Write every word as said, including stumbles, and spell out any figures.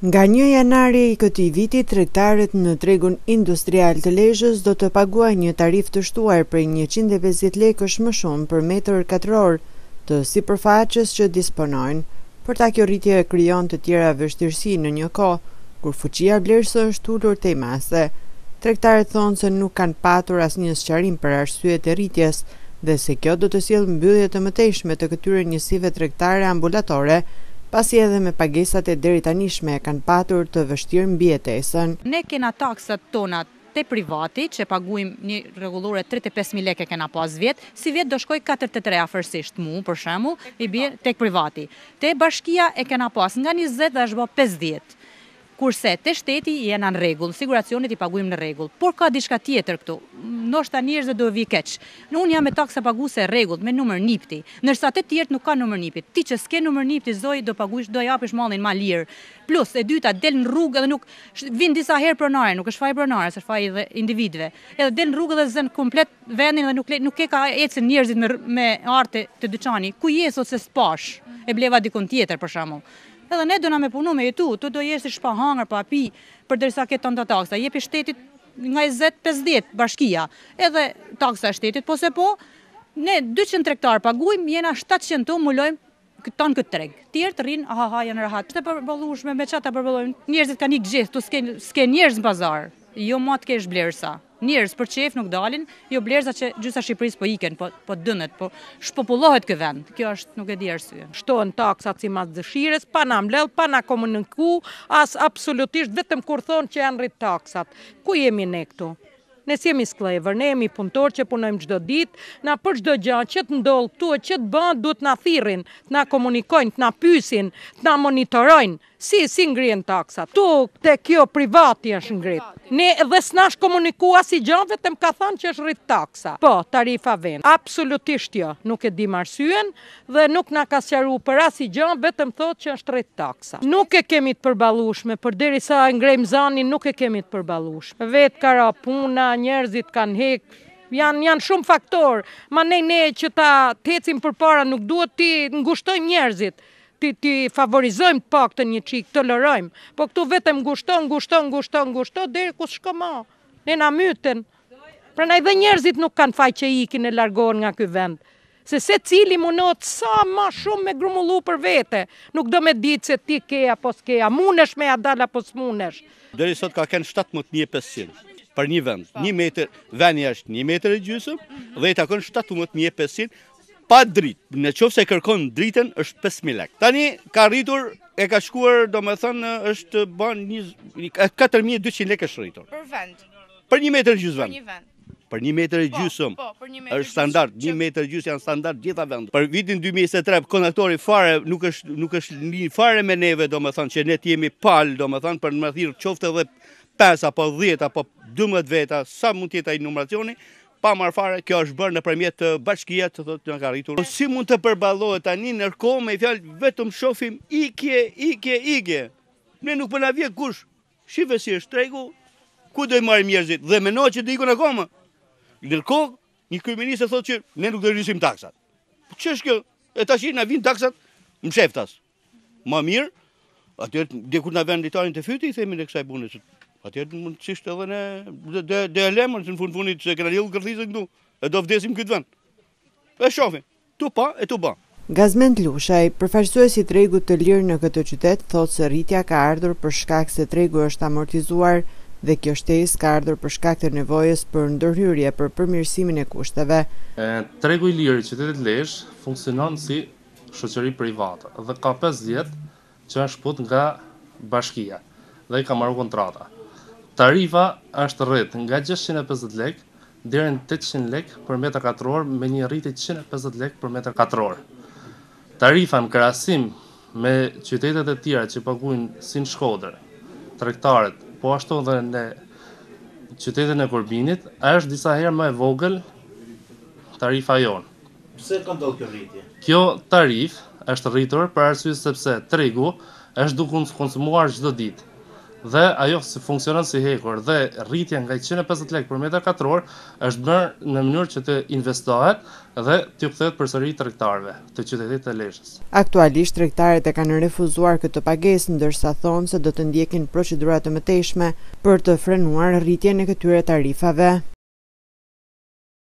Nga një janari i këtij viti, tregtarët në tregun industrial të Lezhës do të paguajnë një tarifë të shtuar prej njëqind e pesëdhjetë lekësh më shumë për metër katror të sipërfaqes që disponojnë. Për ta kjo rritje krijon të tjera vështirësi në një kohë kur fuqia blerëse është ulur tej mase. Tregtarët thonë se nuk kanë patur asnjë sqarim për arsyet e rritjes dhe se kjo do të sjellë mbyllje të mëtejshme të këtyre njësive tregtare ambulatore, pasi edhe me pagesat e deri tanishme kanë patur të vështirë mbijetesën. Ne kena taksat tona te privati që paguajmë një rregullore tridhjetë e pesë mijë lekë kena pas vjet, si vjet do shkoj katërdhjetë e tre afërsisht mu për shembull, i bie tek privati. Te bashkia e kena pas nga njëzet dhe është bë pesëdhjetë. Kurse te shteti jena në rregull, siguracionet i paguajmë në rregull, por ka diçka tjetër këtu. Ndoshta njerëzit do vi keq. Unë jam me taksa paguese rregull me numër nipti, ndërsa te tjerët nuk ka numër nipti. Ti që s'ke numër nipti zoj do paguash, do japësh mallin ma lirë. Plus e dyta del në rrugë edhe nuk vin disa herë pronare, nuk është faj pronare, është faj edhe individëve. Edhe del në rrugë dhe zën komplet vendin dhe nuk nuk ke ka ecën njerëzit me me arte të dyqani. Ku je sot se s'pash? E bleva dikon tjetër për shembull. Edhe ne do na me punu me jetu, tu do jesi shpa hangër, pa pi, për derisa ke tanta taksa. Jepi shtetit nga njëzet e pesëdhjetë bashkia, edhe taksa e shtetit, po se po, ne dyqind tregtar paguajmë, jena shtatëqind të mulojmë tanë këtë treg. Tjerë të rinë, aha, ha, janë rahat. Të përballueshme me çata përballojmë. Njerëzit kanë ikë gjithë, tu s'ke s'ke njerëz në pazar. Jo ma të kesh blerësa. Njerëz për çef nuk dalin, jo blerësa që gjysa Shqipërisë po iken, po po dënet, po shpopullohet ky vend. Kjo është nuk e di arsye. Shtohen taksat si mas dëshires, pa na mbledh, pa na komuniku, as absolutisht vetëm kur thonë që janë rrit taksat. Ku jemi ne këtu? Ne s'jemi sklever, ne jemi punëtor që punojmë çdo ditë, na për çdo gjë që të ndodh këtu e që të bën duhet na thirrin, të na komunikojnë, të na pyesin, të na monitorojnë. Si si ngrihen taksat. Tu te kjo privati është ngrit. Ne edhe s'nash komunikua si gjë, vetëm ka thënë që është rrit taksa. Po, tarifa vend. Absolutisht jo, nuk e dim arsyen dhe nuk na ka sqaruar për asnjë gjë, vetëm thotë që është rrit taksa. Nuk e kemi të përballueshme, përderisa ngrejmë zanin, nuk e kemi të përballueshme. Vet ka ra puna, njerëzit kanë hek, janë janë shumë faktor. Ma ne ne që ta tecim përpara nuk duhet ti ngushtojmë njerëzit. Ti, ti favorizojmë të pak të një qik, të lërojmë, po këtu vetëm ngushton, ngushton, ngushton, ngushton, deri ku s'ka ma. Ne na myten. Prandaj dhe njerëzit nuk kanë faj që ikin e largohen nga ky vend. Se se cili munot sa ma shumë me grumullu për vete. Nuk do me ditë se ti ke apo s'ke, a munesh me ja dal apo s'munesh. Deri sot ka kenë shtatëmbëdhjetë mijë e pesëqind për një vend. Një metër, vendi është një metër e gjysëm dhe i takon shtatëmbëdhjetë mijë e pesëqind. Pa dritë, në qoftë se kërkon dritën është pesë mijë lekë. Tani ka rritur, e ka shkuar, do me thënë, është ban katër mijë e dyqind lekë është rritur. Për vend? Për një metër gjysmë vend. Për një vend. Për një metër e gjysmë. Po, po, për një metër është standard, një metër gjysmë janë standard gjitha vendet. Për vitin dy mijë e njëzet e tre, konduktori fare nuk është nuk është linj fare me neve, do me thënë, që ne jemi pal, do me thënë, për në më thirë qoftë edhe pesë apo dhjetë apo dymbëdhjetë veta, sa mund të jetë ai numeracioni. Pa marrë fare, kjo është bërë nëpërmjet bashkia të thotë nga ka rritur. Si mund të përballohet tani ndërkohë me fjalë vetëm shohim ikje, ikje, ikje. Ne nuk po na vjen kush. Shife si është tregu, ku do i marrim njerëzit dhe mendoj që do ikun akoma. Ndërkohë, një kryeminist thotë që ne nuk do rrisim taksat. Po ç'është kjo? E tash na vin taksat msheftas. Më mirë, atëherë diku na vën litarin të fyti i themi ne kësaj pune. Atëherë mund të çishte edhe ne dhe e lemër në fund fundit se kena lidhur kërthizën këtu. E do vdesim këtë vend. E shohim. Tu pa e tu ba. Gazmend Lushaj, përfaqësuesi i tregut të lirë në këtë qytet, thotë se rritja ka ardhur për shkak se tregu është amortizuar dhe kjo shtesë ka ardhur për shkak të nevojës për ndërhyrje për përmirësimin e kushteve. Tregu i lirë i qytetit Lezhë funksionon si shoqëri private dhe ka pesëdhjetë që është shput nga bashkia dhe i ka marrë kontrata. Tarifa është rrit nga gjashtëqind e pesëdhjetë lekë deri në tetëqind lekë për metër katror me një rritje njëqind e pesëdhjetë lekë për metër katror. Tarifa në krahasim me qytetet e tjera që paguajnë si në Shkodër, tregtarët, po ashtu edhe në qytetin e Korbinit, është disa herë më e vogël tarifa jonë. Pse ka ndodhur kjo rritje? Kjo tarifë është rritur për arsye sepse tregu është duke konsumuar çdo ditë. dhe ajo si funksionon si hekur dhe rritja nga njëqind e pesëdhjetë lekë për metër katror është bërë në mënyrë që të investohet dhe të kthehet përsëri tregtarëve të qytetit të Lezhës. Aktualisht tregtarët e kanë refuzuar këtë pagesë, ndërsa thonë se do të ndjekin procedura të mëtejshme për të frenuar rritjen e këtyre tarifave.